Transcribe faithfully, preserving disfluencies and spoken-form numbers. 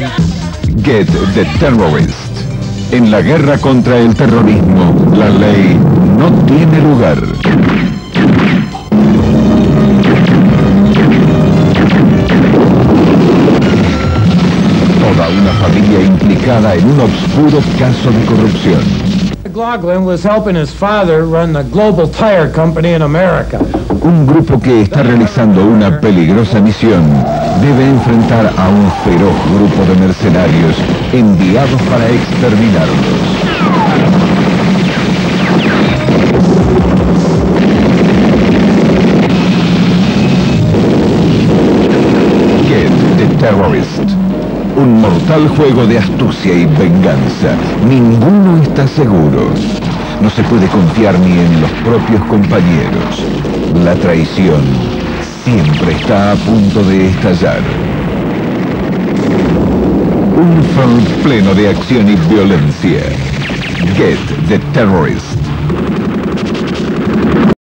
Get the Terrorist. En la guerra contra el terrorismo, la ley no tiene lugar. Toda una familia implicada en un obscuro caso de corrupción. McLaughlin was helping his father run the Global Tire Company in America. Un grupo que está realizando una peligrosa misión debe enfrentar a un feroz grupo de mercenarios enviados para exterminarlos. Get the Terrorist. Un mortal juego de astucia y venganza. Ninguno está seguro. No se puede confiar ni en los propios compañeros. La traición siempre está a punto de estallar. Un film pleno de acción y violencia. Get the Terrorist.